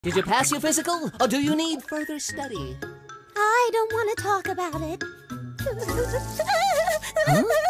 Did you pass your physical, or do you need further study? I don't want to talk about it. Huh?